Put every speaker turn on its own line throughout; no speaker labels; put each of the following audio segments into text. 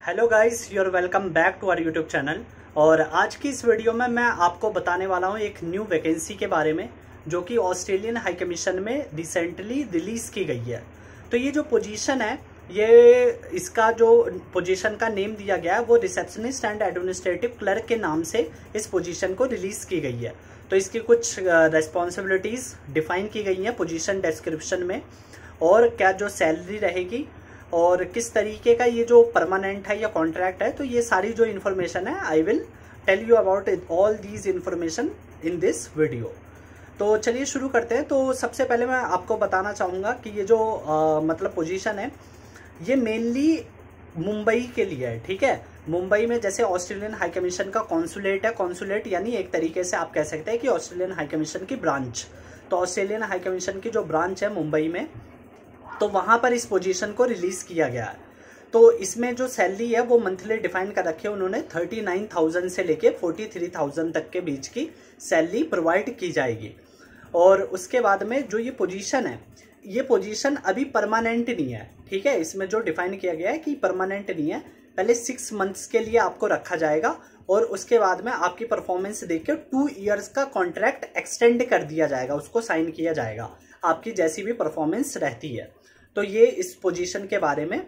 Hello guys, you're welcome back to our YouTube channel. और आज की इस वीडियो में मैं आपको बताने वाला हूं एक न्यू वैकेंसी के बारे में जो कि ऑस्ट्रेलियन हाई कमीशन में रिसेंटली रिलीज़ की गई है। तो ये जो पोजीशन है, ये इसका जो पोजीशन का नेम दिया गया है वो रिसेप्शनिस्ट एंड एडमिनिस्ट्रेटिव क्लर्क के नाम से इस पोजीशन को रिलीज़ की गई है। तो इसकी कुछ रेस्पॉन्सिबिलिटीज़ डिफाइन की गई हैं पोजीशन डिस्क्रिप्शन में, और क्या जो सैलरी रहेगी और किस तरीके का ये जो परमानेंट है या कॉन्ट्रैक्ट है। तो ये सारी जो इन्फॉर्मेशन है I will tell you about all these information in this video. तो चलिए शुरू करते हैं। तो सबसे पहले मैं आपको बताना चाहूँगा कि ये जो मतलब पोजीशन है ये मेनली मुंबई के लिए है। ठीक है, मुंबई में जैसे ऑस्ट्रेलियन हाई कमीशन का कॉन्सुलेट है, कॉन्सुलेट यानी एक तरीके से आप कह सकते हैं कि ऑस्ट्रेलियन हाई कमीशन की ब्रांच। तो ऑस्ट्रेलियन हाई कमीशन की जो ब्रांच है मुंबई में, तो वहाँ पर इस पोजीशन को रिलीज़ किया गया है। तो इसमें जो सैलरी है वो मंथली डिफाइन कर रखी है उन्होंने। 39,000 से लेके 43,000 तक के बीच की सैलरी प्रोवाइड की जाएगी। और उसके बाद में जो ये पोजीशन है, ये पोजीशन अभी परमानेंट नहीं है। ठीक है, इसमें जो डिफाइन किया गया है कि परमानेंट नहीं है, पहले 6 मंथ्स के लिए आपको रखा जाएगा और उसके बाद में आपकी परफॉर्मेंस देख के 2 ईयर्स का कॉन्ट्रैक्ट एक्सटेंड कर दिया जाएगा, उसको साइन किया जाएगा आपकी जैसी भी परफॉर्मेंस रहती है। तो ये इस पोजीशन के बारे में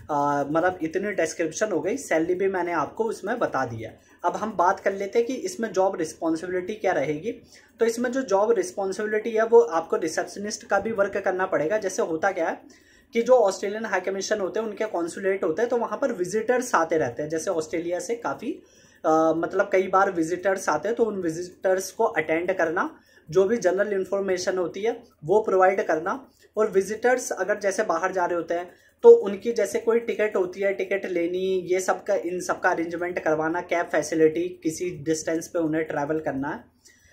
मतलब इतनी डिस्क्रिप्शन हो गई, सैलरी भी मैंने आपको उसमें बता दिया। अब हम बात कर लेते हैं कि इसमें जॉब रिस्पॉन्सिबिलिटी क्या रहेगी। तो इसमें जो जॉब रिस्पॉन्सिबिलिटी है वो आपको रिसेप्शनिस्ट का भी वर्क करना पड़ेगा। जैसे होता क्या है कि जो ऑस्ट्रेलियन हाई कमीशन होते हैं उनके कॉन्सुलेट होते हैं, तो वहाँ पर विजिटर्स आते रहते हैं। जैसे ऑस्ट्रेलिया से काफ़ी मतलब कई बार विजिटर्स आते हैं, तो उन विजिटर्स को अटेंड करना, जो भी जनरल इन्फॉर्मेशन होती है वो प्रोवाइड करना। और विजिटर्स अगर जैसे बाहर जा रहे होते हैं तो उनकी जैसे कोई टिकट होती है, टिकट लेनी, ये सब का इन सब का अरेंजमेंट करवाना, कैब फैसिलिटी, किसी डिस्टेंस पे उन्हें ट्रैवल करना है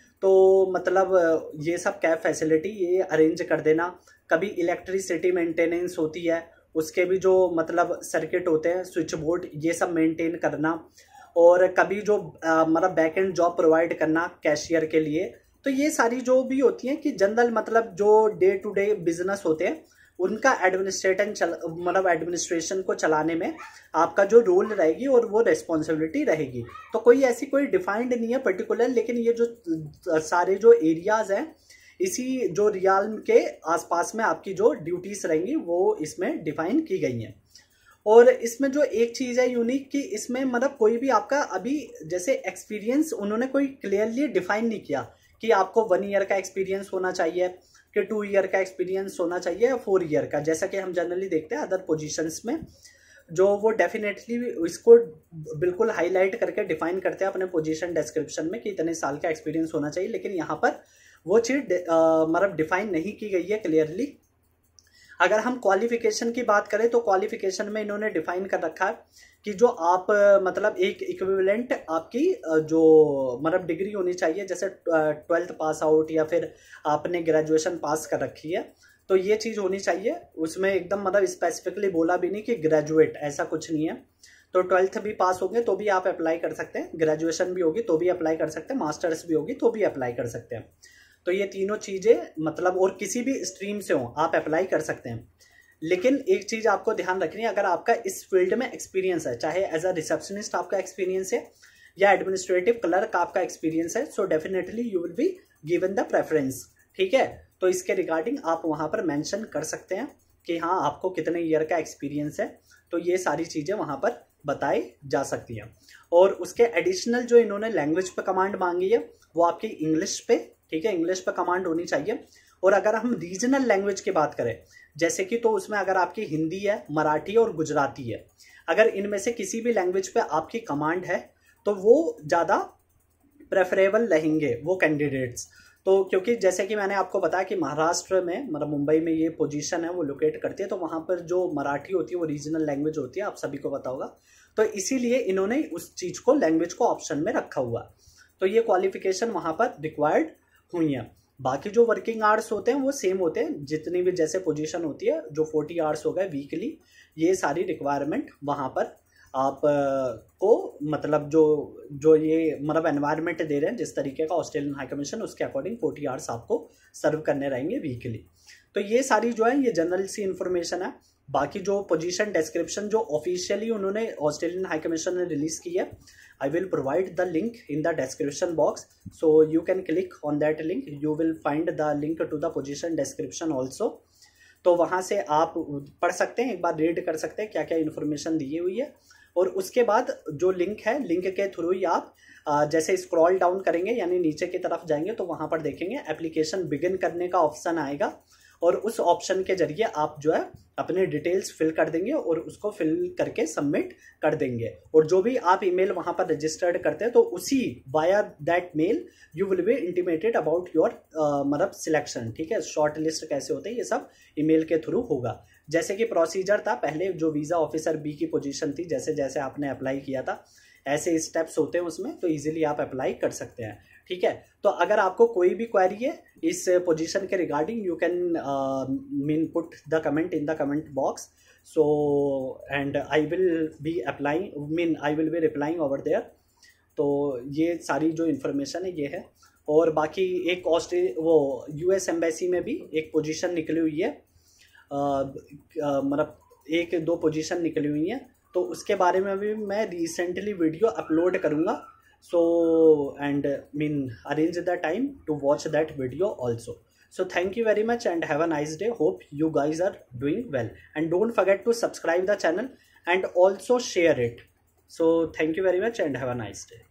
तो मतलब ये सब कैब फैसिलिटी ये अरेंज कर देना। कभी इलेक्ट्रिसिटी मेंटेनेंस होती है, उसके भी जो मतलब सर्किट होते हैं, स्विच बोर्ड, ये सब मेंटेन करना। और कभी जो मतलब बैक एंड जॉब प्रोवाइड करना कैशियर के लिए। तो ये सारी जो भी होती हैं कि जनरल मतलब जो डे टू डे बिजनेस होते हैं उनका एडमिनिस्ट्रेशन को चलाने में आपका जो रोल रहेगी और वो रिस्पॉन्सिबिलिटी रहेगी। तो कोई ऐसी कोई डिफाइंड नहीं है पर्टिकुलर, लेकिन ये जो सारे जो एरियाज हैं इसी जो रियाल्म के आसपास में आपकी जो ड्यूटीज रहेंगी वो इसमें डिफाइन की गई हैं। और इसमें जो एक चीज़ है यूनिक कि इसमें मतलब कोई भी आपका अभी जैसे एक्सपीरियंस उन्होंने कोई क्लियरली डिफाइन नहीं किया कि आपको 1 ईयर का एक्सपीरियंस होना चाहिए कि 2 ईयर का एक्सपीरियंस होना चाहिए या 4 ईयर का, जैसा कि हम जनरली देखते हैं अदर पोजीशंस में, जो वो डेफिनेटली इसको बिल्कुल हाईलाइट करके डिफाइन करते हैं अपने पोजीशन डिस्क्रिप्शन में कि इतने साल का एक्सपीरियंस होना चाहिए। लेकिन यहाँ पर वो चीज़ मतलब डिफाइन नहीं की गई है क्लियरली। अगर हम क्वालिफिकेशन की बात करें तो क्वालिफिकेशन में इन्होंने डिफाइन कर रखा है कि जो आप मतलब एक इक्विवेलेंट आपकी जो मतलब डिग्री होनी चाहिए, जैसे 12th पास आउट या फिर आपने ग्रेजुएशन पास कर रखी है, तो ये चीज़ होनी चाहिए। उसमें एकदम मतलब स्पेसिफिकली बोला भी नहीं कि ग्रेजुएट, ऐसा कुछ नहीं है। तो 12th भी पास होंगे तो भी आप अप्लाई कर सकते हैं, ग्रेजुएशन भी होगी तो भी अप्लाई कर सकते हैं, मास्टर्स भी होगी तो भी अप्लाई कर सकते हैं। तो ये तीनों चीज़ें मतलब और किसी भी स्ट्रीम से हो आप अप्लाई कर सकते हैं। लेकिन एक चीज़ आपको ध्यान रखनी है, अगर आपका इस फील्ड में एक्सपीरियंस है, चाहे एज अ रिसेप्शनिस्ट आपका एक्सपीरियंस है या एडमिनिस्ट्रेटिव क्लर्क आपका एक्सपीरियंस है, so definitely you will be given the preference. ठीक है, तो इसके रिगार्डिंग आप वहाँ पर मेंशन कर सकते हैं कि हाँ आपको कितने ईयर का एक्सपीरियंस है। तो ये सारी चीज़ें वहाँ पर बताई जा सकती हैं। और उसके एडिशनल जो इन्होंने लैंग्वेज पे कमांड मांगी है वो आपकी इंग्लिश पे, ठीक है, इंग्लिश पे कमांड होनी चाहिए। और अगर हम रीजनल लैंग्वेज की बात करें जैसे कि, तो उसमें अगर आपकी हिंदी है, मराठी और गुजराती है, अगर इनमें से किसी भी लैंग्वेज पे आपकी कमांड है तो वो ज़्यादा प्रेफरेबल रहेंगे वो कैंडिडेट्स। तो क्योंकि जैसे कि मैंने आपको बताया कि महाराष्ट्र में मतलब मुंबई में ये पोजीशन है वो लोकेट करती है, तो वहाँ पर जो मराठी होती है वो रीजनल लैंग्वेज होती है, आप सभी को पता होगा। तो इसीलिए इन्होंने उस चीज़ को, लैंग्वेज को ऑप्शन में रखा हुआ। तो ये क्वालिफिकेशन वहाँ पर रिक्वायर्ड हुई है। बाकी जो वर्किंग आवर्स होते हैं वो सेम होते हैं, जितनी भी जैसे पोजीशन होती है, जो 40 आवर्स हो गए वीकली, ये सारी रिक्वायरमेंट वहाँ पर आप को मतलब जो ये मतलब एनवायरनमेंट दे रहे हैं जिस तरीके का ऑस्ट्रेलियन हाई कमीशन, उसके अकॉर्डिंग 40 आवर्स आपको सर्व करने रहेंगे वीकली। तो ये सारी जो है ये जनरल सी इन्फॉर्मेशन है बाकी जो पोजीशन डिस्क्रिप्शन जो ऑफिशियली उन्होंने ऑस्ट्रेलियन हाई कमीशन ने रिलीज की है, I will provide the link in the description box, so you can click on that link. You will find the link to the position description also. तो वहाँ से आप पढ़ सकते हैं, एक बार रीड कर सकते हैं क्या क्या इन्फॉर्मेशन दी हुई है। और उसके बाद जो लिंक है, लिंक के थ्रू ही आप जैसे स्क्रॉल डाउन करेंगे यानी नीचे की तरफ जाएंगे तो वहाँ पर देखेंगे एप्लीकेशन बिगिन करने का ऑप्शन आएगा, और उस ऑप्शन के जरिए आप जो है अपने डिटेल्स फिल कर देंगे और उसको फिल करके सबमिट कर देंगे। और जो भी आप ईमेल वहाँ पर रजिस्टर्ड करते हैं तो उसी via that mail you will be intimated about your मतलब सिलेक्शन। ठीक है, शॉर्ट लिस्ट कैसे होते हैं ये सब ईमेल के थ्रू होगा। जैसे कि प्रोसीजर था पहले, जो वीज़ा ऑफिसर बी की पोजीशन थी, जैसे जैसे आपने अप्लाई किया था ऐसे स्टेप्स होते हैं उसमें, तो इजीली आप अप्लाई कर सकते हैं। ठीक है, तो अगर आपको कोई भी क्वेरी है इस पोजीशन के regarding, you can mean put the comment in the comment box, so and I will be replying over there. तो ये सारी जो इन्फॉर्मेशन है ये है। और बाकी एक यूएस एम्बेसी में भी एक पोजीशन निकली हुई है, मतलब 1-2 पोजीशन निकली हुई हैं, तो उसके बारे में भी मैं रिसेंटली वीडियो अपलोड करूँगा। So and arrange the time to watch that video also. So thank you very much and have a nice day. Hope you guys are doing well, and don't forget to subscribe the channel and also share it. So thank you very much and have a nice day.